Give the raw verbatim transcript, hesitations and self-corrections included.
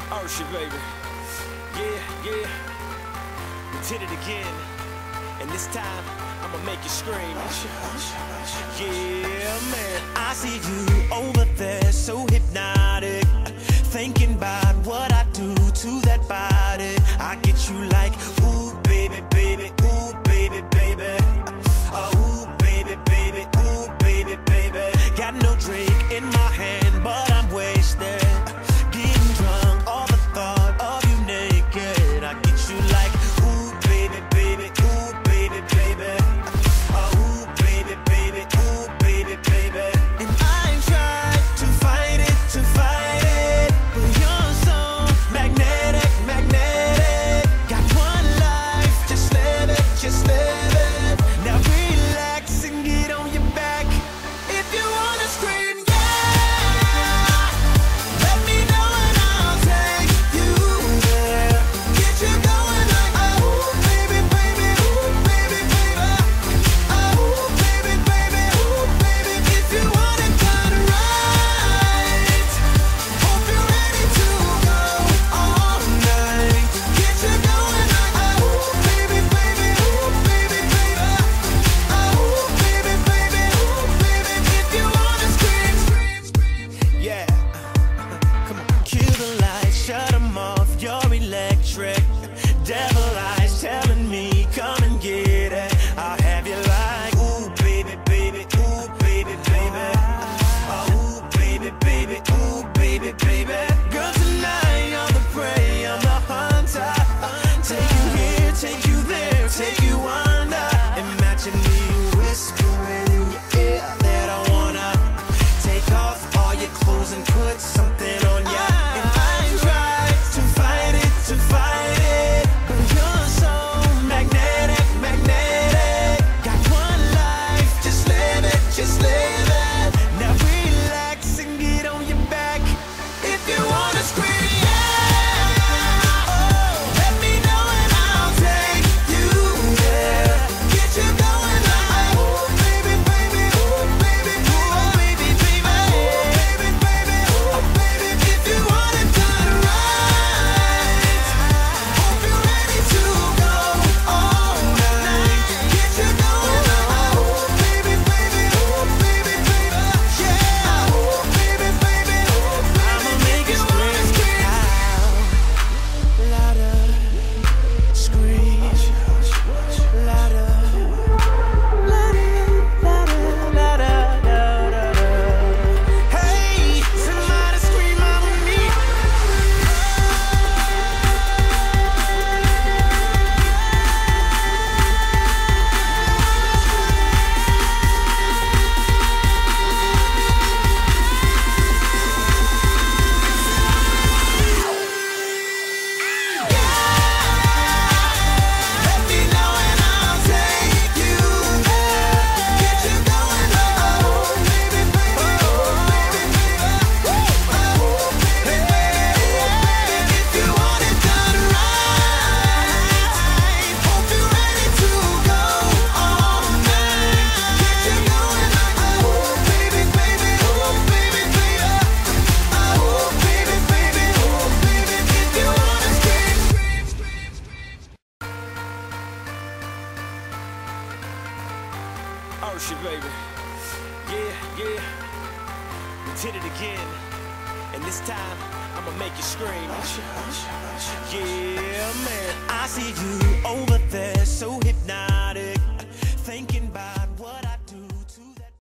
Ursha, baby. Yeah, yeah. We did it again. And this time, I'ma make you scream. Yeah, man. I see you over there, so hypnotic. Thinking about what I do to that body. I get you like, ooh, baby, baby, ooh, baby, baby. Oh, ooh, baby, baby, ooh, baby, baby. Got no drink in my hand, but I'm wasted. Getting drunk, all the thought of you naked. I get you like, ooh, baby, baby, ooh, baby, baby. Oh, ooh, baby, baby, ooh, baby, baby. And I tried to fight it, to fight it, but you're so magnetic, magnetic. Got one life, just live it, just live it. Now relax and get on your back. If you wanna scream, yeah, let me know and I'll take you there. Get you going like, oh, baby, baby, ooh, baby, baby. Oh, baby, baby, ooh, baby. If you want it done right, hope you're ready to go all night. Get you going like, oh, baby, baby, ooh, baby, baby. Oh, baby, baby, ooh, baby. If you wanna scream, scream, scream. Yeah. Come on. Kill the lights, shut 'em off, you're electric. Devil eyes telling me, come and get it. I'll have you like, ooh, baby, baby, ooh, baby, baby. Oh, ooh, baby, baby, ooh, baby, baby. Girl, tonight you're the prey, I'm the hunter. Take you here, take you there, take you under. Imagine me whispering in your ear that I wanna take off all your clothes and put something on ya. And I tried to fight it, to fight it, but you're so magnetic, magnetic. Got one life, just live it, just live it. Now relax and get on your back. If you wanna scream, yeah, oh, let me know and I'll take you there. Get you going like, oh, baby, baby, oh, baby, oh, baby, baby, oh, baby, baby, oh, baby. If you want it done right, hope you're ready to go all night. Get you going like, oh, baby, baby, oh, baby, baby. Yeah, oh, baby, baby, oh, baby. I'ma make you scream out louder, scream louder, louder, louder, louder, louder. Hey, somebody scream out with me. Let me know and I'll take you there. Get you going like, oh, baby, baby, oh, baby, baby. Oh, baby, baby. If you want it done right, hope you're ready to go all night. Get you going like, oh, baby, baby, oh, baby, baby. Oh, baby, baby, oh, baby. If you wanna scream, scream, scream, scream. Ursha, baby. Yeah, yeah. We did it again. And this time, I'ma make you scream. Yeah, man. I see you over there, so